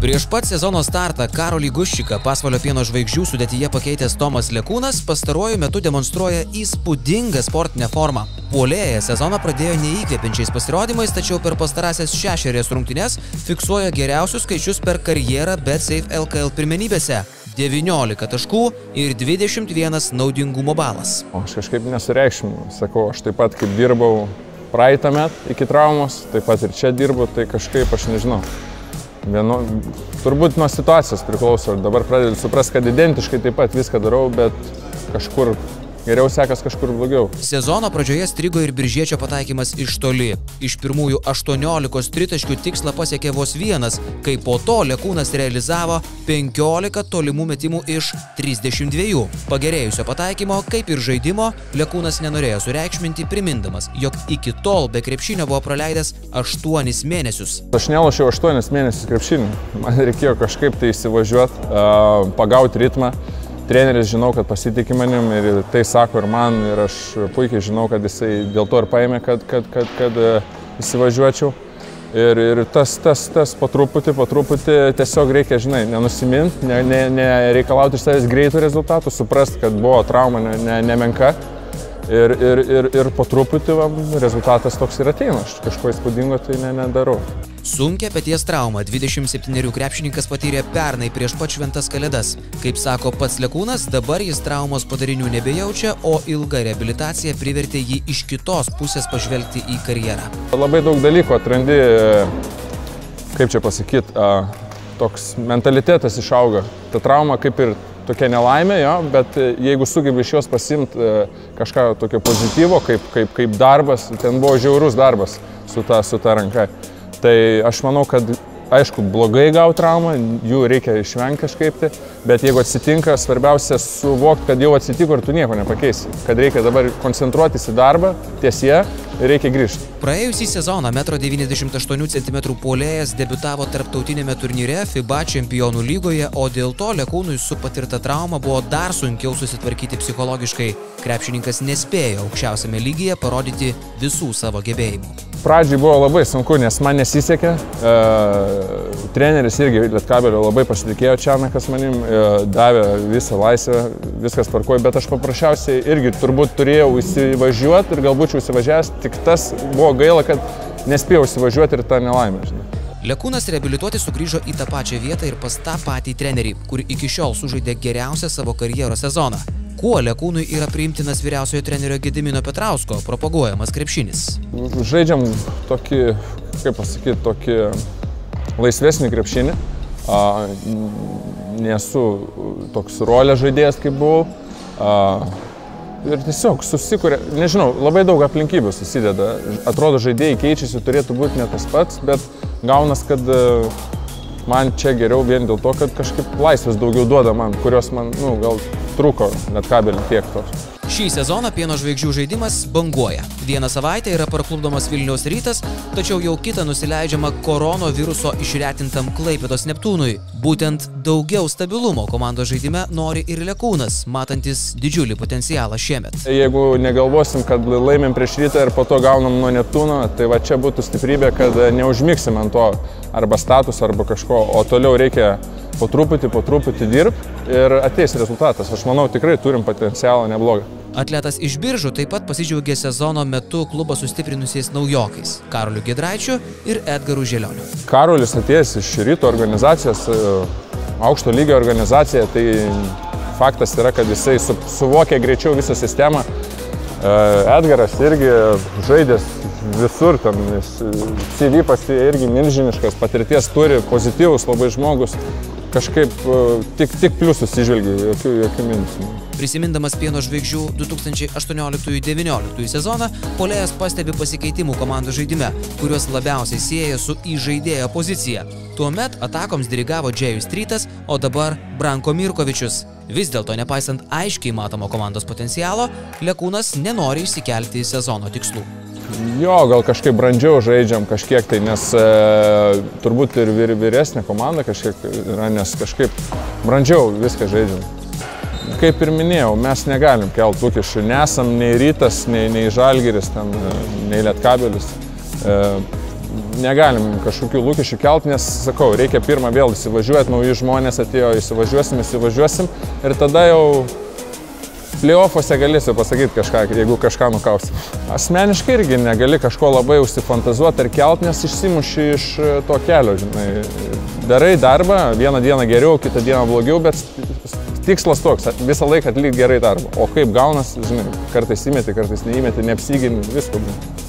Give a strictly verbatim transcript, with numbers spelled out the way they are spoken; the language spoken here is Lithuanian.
Prieš pat sezono startą Karolį Guščiką Pasvalio Pieno žvaigždžių sudėtyje pakeitęs Tomas Lekūnas pastaruoju metu demonstruoja įspūdingą sportinę formą. Puolėjas sezoną pradėjo neįkvepiančiais pasirodymais, tačiau per pastarąsias šešerias rungtynes fiksuoja geriausius skaičius per karjerą BetSafe L K L pirmenybėse – devyniolika taškų ir dvidešimt vienas naudingumo balas. O aš kažkaip nesureikšminu, sakau, aš taip pat kaip dirbau praeitą metą iki traumos, taip pat ir čia dirbu, tai kažkaip aš nežinau. Vienu, turbūt nuo situacijos priklauso ir dabar pradedu suprast, kad identiškai taip pat viską darau, bet kažkur geriau sekas, kažkur blogiau. Sezono pradžioje strigo ir Biržiečio pataikymas iš toli. Iš pirmųjų aštuoniolikos tritaškių tikslą pasiekė vos vienas, kai po to Lekūnas realizavo penkiolika tolimų metimų iš trisdešimt dviejų. Pagerėjusio pataikymo, kaip ir žaidimo, Lekūnas nenorėjo sureikšminti, primindamas, jog iki tol be krepšinio buvo praleidęs aštuonis mėnesius. Aš nelošiau aštuonis mėnesius krepšinį. Man reikėjo kažkaip tai įsivažiuoti, pagauti ritmą. Treneris žinau, kad pasitikė manim ir tai sako ir man, ir aš puikiai žinau, kad jisai dėl to ir paėmė, kad, kad, kad, kad įsivažiuočiau. Ir, ir tas, tas, tas po truputį, po truputį tiesiog reikia, žinai, nenusiminti, ne, ne, ne reikalauti iš savęs greitų rezultatų, suprasti, kad buvo trauma ne, ne, nemenka. Ir, ir, ir, ir po truputį va, rezultatas toks ir ateina, aš kažko įspūdingo tai ne, nedarau. Sunkią peties traumą dvidešimt septynerių krepšininkas patyrė pernai prieš pat šventas kalėdas. Kaip sako pats Lekūnas, dabar jis traumos padarinių nebejaučia, o ilga reabilitacija privertė jį iš kitos pusės pažvelgti į karjerą. Labai daug dalykų atrandi, kaip čia pasakyti, toks mentalitetas išauga. Ta trauma kaip ir tokia nelaimė, jo, bet jeigu sugebi iš jos pasimti kažką tokio pozityvo, kaip, kaip, kaip darbas, ten buvo žiaurus darbas su ta, su ta ranka. Tai aš manau, kad aišku, blogai gauti traumą, jų reikia išvengti kažkaip tai, bet jeigu atsitinka, svarbiausia suvokti, kad jau atsitiko ir tu nieko nepakeisi. Kad reikia dabar koncentruotis į darbą, ties ją ir reikia grįžti. Praėjusį sezoną metro devyniasdešimt aštuonių centimetrų puolėjas debiutavo tarptautinėme turnyre FIBA čempionų lygoje, o dėl to Lekūnui su patirta trauma buvo dar sunkiau susitvarkyti psichologiškai. Krepšininkas nespėjo aukščiausiame lygyje parodyti visų savo gebėjimų. Pradžiai buvo labai sunku, nes man nesisekė. E, treneris irgi Lietkabelio labai pasitikėjo Čianakas manim, e, davė visą laisvę, viskas tvarkojo, bet aš paprasčiausiai irgi turbūt turėjau įsivažiuoti ir galbūt įsivažiavęs, tik tas buvo gaila, kad nespėjau įsivažiuoti ir tą nelaimę. Žinai. Lekūnas reabilituoti sugrįžo į tą pačią vietą ir pas tą patį trenerį, kur iki šiol sužaidė geriausią savo karjeros sezoną. Kuo Lekūnui yra priimtinas vyriausiojo trenerio Gedimino Petrausko propaguojamas krepšinis? Žaidžiam tokį, kaip pasakyti, tokį laisvesnį krepšinį. A, nesu toks rolė žaidėjas, kaip buvau. A, ir tiesiog susikuria, nežinau, labai daug aplinkybių susideda. Atrodo, žaidėjai keičiasi, turėtų būti ne tas pats, bet gaunas, kad man čia geriau vien dėl to, kad kažkaip laisvės daugiau duoda man, kurios man, nu, gal trūko Lietkabelį tiek tos. Šį sezoną Pieno žvaigždžių žaidimas banguoja. Vieną savaitę yra parklupdomas Vilniaus Rytas, tačiau jau kitą nusileidžiama koronaviruso išretintam Klaipėdos Neptūnui. Būtent daugiau stabilumo komandos žaidime nori ir Lekūnas, matantis didžiulį potencialą šiemet. Jeigu negalvosim, kad laimėm prieš Rytą ir po to gaunam nuo Neptūno, tai va čia būtų stiprybė, kad neužmigsim ant to arba status, arba kažko, o toliau reikia po truputį, po truputį dirbti ir ateis rezultatas. Aš manau, tikrai turim potencialą neblogą. Atletas iš Biržų taip pat pasidžiaugė sezono metu klubą sustiprinusiais naujokais – Karoliu Giedraičiu ir Edgaru Želioniu. Karolis atėjęs iš Ryto organizacijos, aukšto lygio organizacija, tai faktas yra, kad jisai su, suvokė greičiau visą sistemą. Edgaras irgi žaidęs visur, ten C V pas irgi milžiniškas, patirties turi, pozityvus labai žmogus. Kažkaip tik, tik pliusus įžvelgia, jokių, jokių minusų. Prisimindamas Pieno žvaigždžių du tūkstančiai aštuonioliktųjų devynioliktųjų sezoną, puolėjas pastebi pasikeitimų komandos žaidime, kuriuos labiausiai sieja su įžaidėjo pozicija. Tuomet atakoms dirigavo Džėjus Strytas, o dabar Branko Mirkovičius. Vis dėlto, nepaisant aiškiai matomo komandos potencialo, Lekūnas nenori išsikelti sezono tikslų. Jo, gal kažkaip brandžiau žaidžiam kažkiek tai, nes e, turbūt ir vyr, vyresnė komanda kažkiek yra, nes kažkaip brandžiau viską žaidžiam. Kaip ir minėjau, mes negalim kelt lūkesčių, nesam nei Rytas, nei, nei Žalgiris, ten, nei Lietkabelis. E, negalim kažkokių lūkesčių kelt, nes, sakau, reikia pirmą vėl įsivažiuoti, nauji žmonės atėjo, įsivažiuosim, įsivažiuosim ir tada jau play-offuose galėsiu pasakyti kažką, jeigu kažką nukausim. Asmeniškai irgi negali kažko labai užsifantazuoti ar kelt, nes išsimuši iš to kelio, žinai. Darai darbą, vieną dieną geriau, kitą dieną blogiau, bet tikslas toks, visą laiką atlikti gerai darbą. O kaip gaunas, žinai, kartais įmeti, kartais neįmeti, neapsigini, visko.